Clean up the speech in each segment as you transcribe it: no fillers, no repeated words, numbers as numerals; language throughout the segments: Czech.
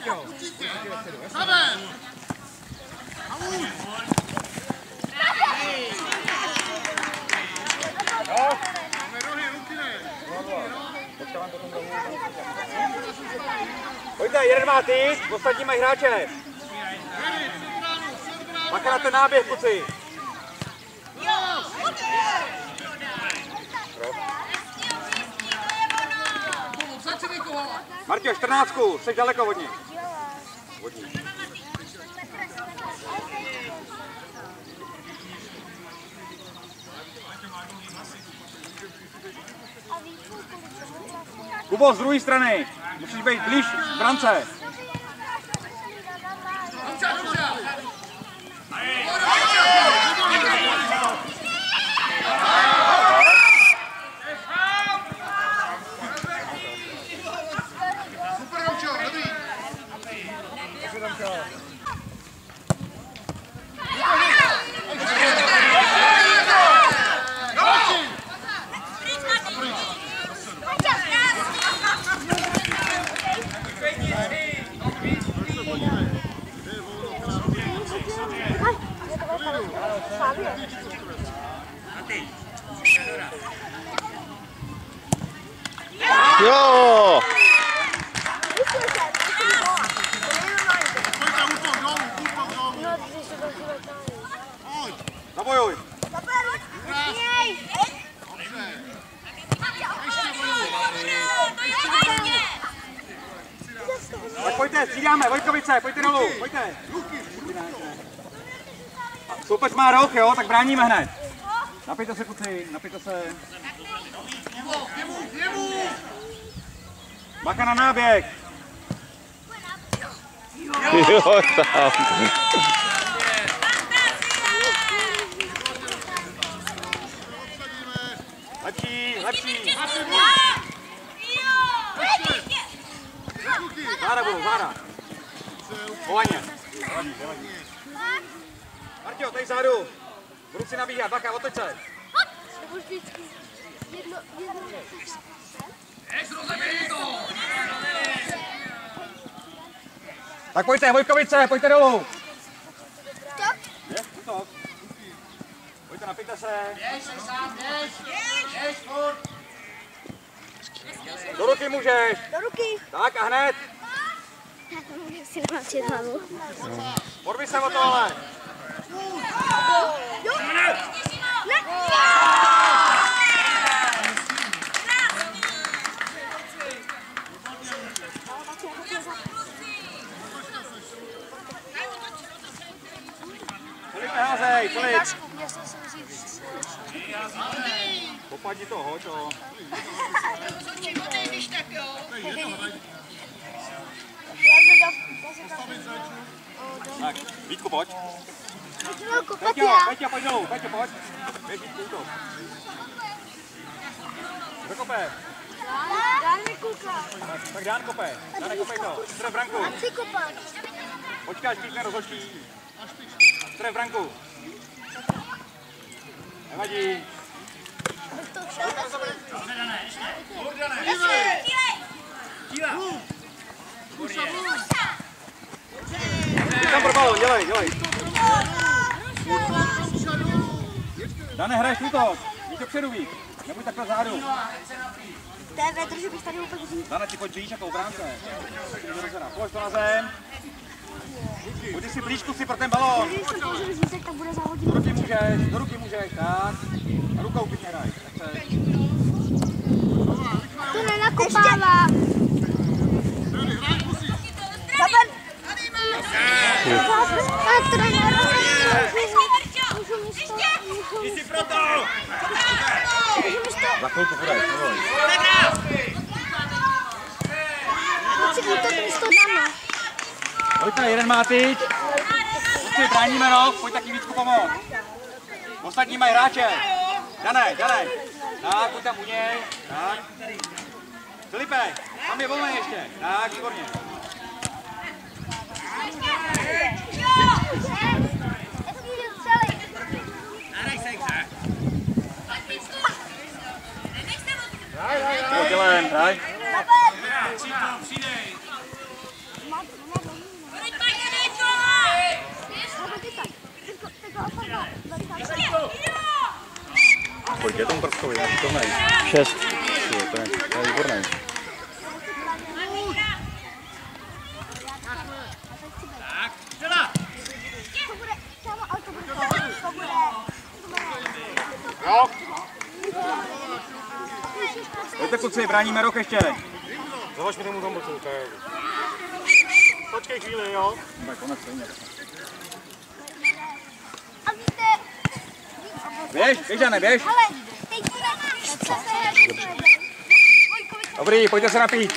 Pojďte, jeden má ty, ostatní mají hráče. Bacha na ten náběh, kluci. Martě, 14, jsi daleko od ní. Kubo, z druhé strany. Musíš být blíž k brance. Jo! Zabojuj! Tak pojďte, střídáme, Vojkovice, pojďte dolů, pojďte! Soupeř má roh, jo, tak bráníme hned. Napijte se, kluci, napijte se. Bacha na náběh. Jo, tam. Lepší, lepší. Záda budou, záda. Polaně. Marťo, tady zádu. Budu si nabíhat, Bacha, otoč se. Tak pojďte, Vojkovice, pojďte dolů. Pojďte, napijte se. Do ruky můžeš. Do ruky. Tak a hned. Si nemám hlavu. Porvi se o to, ale. Jo. Filip, neházej, Filip. Popadni to, hoď to. Tak, Vítku, pojď. Peťo, pojď dolů, Peťo, pojď. Běž Vítku, útok. Kdo kope? Dán mi kouká. Tak Dán kope, Dáne kopej to. Stref branku. Chci kopat. Počkej, až píkne rozhodčí. Stref branku. Nevadí. Tam pro balón, dělej, dělej. Dane, hraješ útok. Víš dopředu, Vít. Nebuď takhle zádu. To je větr, že bych tady úplně říct. Dane, ti pojď blíž jako obránce. Pojď to na zem. Pojď si blíž, si pro ten balón. Když se použiju zvítek, tak bude závodit. Do ruky můžeš, tak. A rukou pěkně hraj. To nenakopává. Zaber. Jsi pro to! Za chvilku půjdeš, neboj. Pojďte, jeden má tyč. Kluci, bráníme roh, pojď taky Vítku pomoct. Ostatní mají hráče. Danej. Tak, pojď tam u něj. Tak. Filipe, tam je volný ještě. Tak, výborně. Daj. Kolik je tomu prskovi, já to nejde. 6. To je výborný. Jo. Pojďte kluci, bráníme rok ještě. Zavaž mi tomu tam boku, to je... Počkej chvíli, jo? Tak konec stejně. A víte... Běž, Jane, běž. Ale teď bude... Dobrý, pojďte se napít.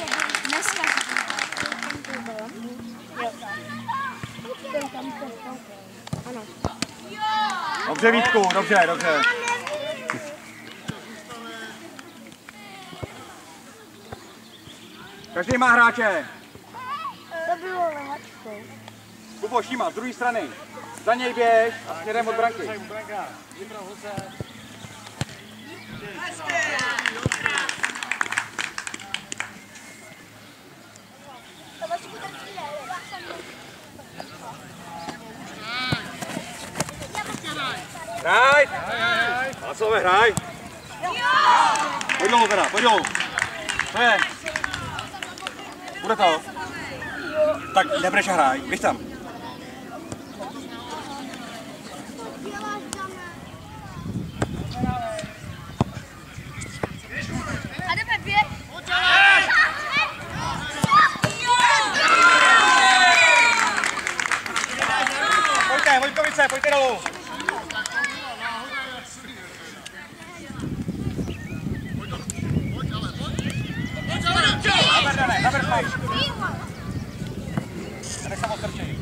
Dobře Vítku, dobře, dobře. Každý má hráče. To bylo lehčko. Kubo, Šíma, z druhé strany. Za něj běž a směrem od branky. Hraj! Václave, hraj! Pojď dolů teda, pojď dolů. Co je? Bude to? Tak nebreš a hraj, běž tam. A jdeme běh. Pojďte, Vojtkovice, pojďte dolů. Naber, Dane, naber fajn. Nech se moc trčej.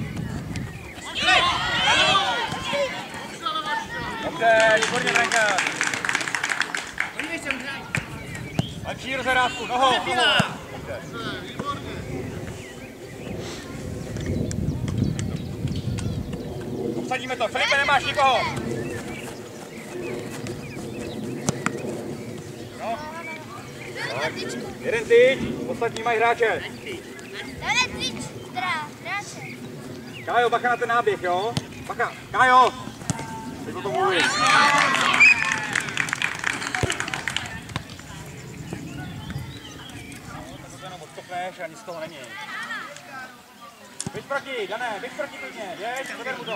Dobře, výborně branka. Lepší rozhrávku, nohou. Obsadíme to, Filipe, nemáš nikoho. No. Tak, jeden tyč, ostatní mají hráče. Jeden tyč, hráče. Kájo, bacha na ten náběh, jo? Bacha, Kájo! Teď o tom mluvím. To jenom odstopneš a nic z toho není. Běž proti, Dané, běž proti klidně, běž, zaber mu to.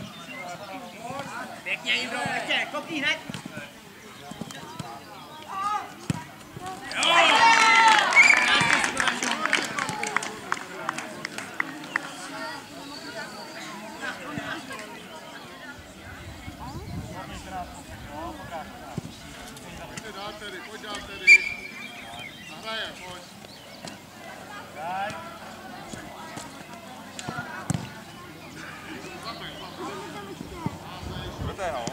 Pěkně, Jindro, ještě, kopni hned. Pojď dál tedy. Nahraje, pojď. Pojďte, no.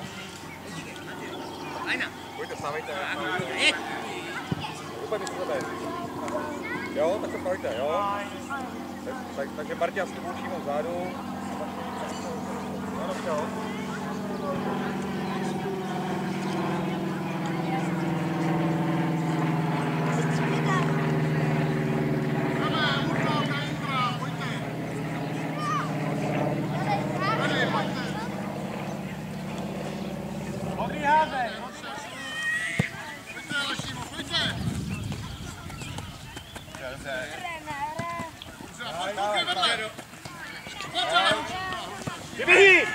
Pojďte, vstávejte. Úplně mi sebe. Jo, tak se pojďte, jo. Takže Martina s tebou Šímou vzadu. Ano, jo. Vyběhni!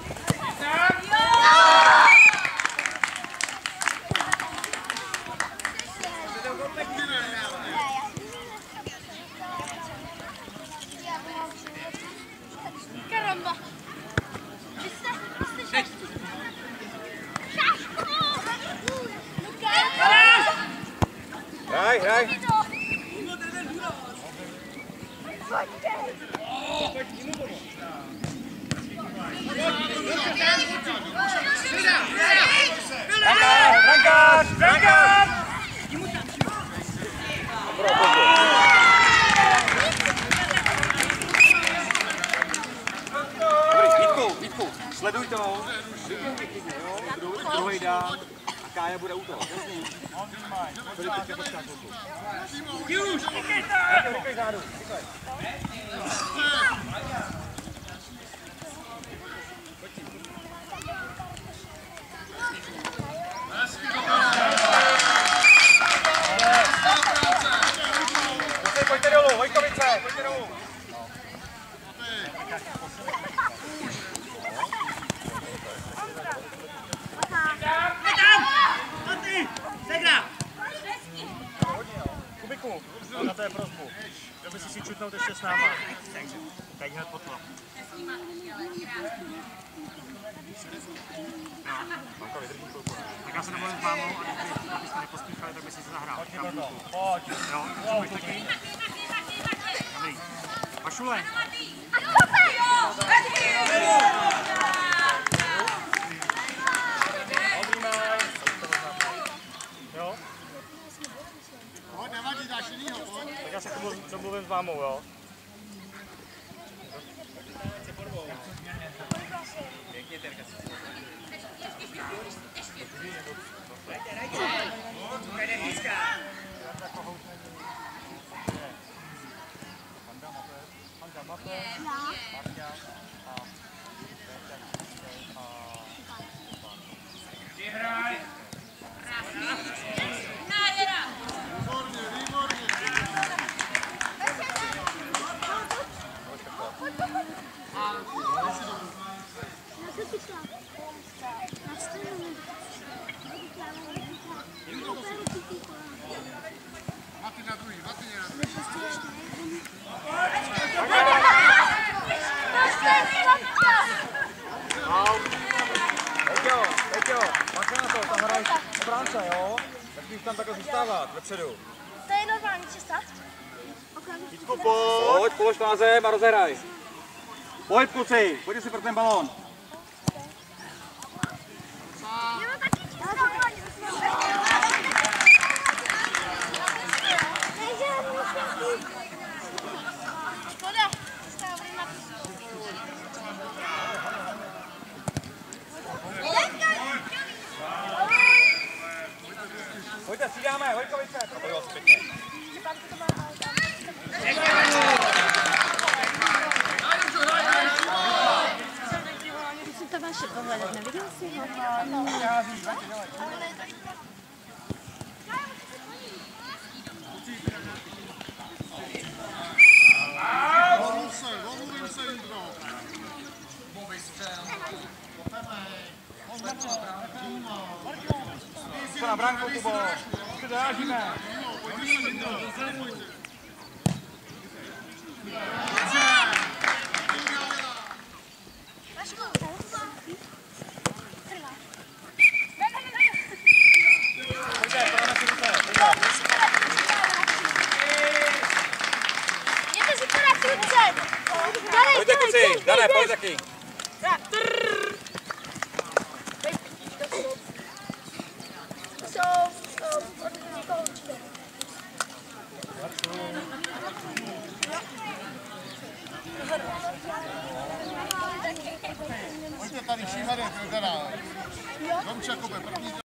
Karamba. Hraj, hraj. Brankář, brankář! Vítku, sleduj to. Druhý dá a Kája bude u toho. Už, Rychlej zádu, rychlej. Pojďte dolů, Vojkovice, pojďte dolů. Kubiku, na to je prosbu. Kdo by si čutnout ještě s náma. Teď hned potom. Tak já se domluvím s mámou a kdybyste nepospíchali, tak by si se zahrál. Pojď. Jo, můžeš taky? Dobrý. Pašule. Jo? Tak já se domluvím s mámou, jo? Peťo, máš na to, tam hraješ obránce, jo? Tak bych tam takhle zůstávat, vepředu. To je normální cesta. Vítku, pojď, polož to na zem a rozehraj. Pojď, kluci, pojďte si pro ten balón. Já mám taky škoda. Pojďte, střídáme, Vojkovice. Propojil se pěkně. Musím to vaše pohledat, neviděl jsi ho? Omluvím se, Jindro. Co na branku, Kubo. Co drážíme? Jděte si podat ruce! Pojďte, kluci, Dané, pojď taky. Pojďte tady, Šímane, teda. Domčakobe, první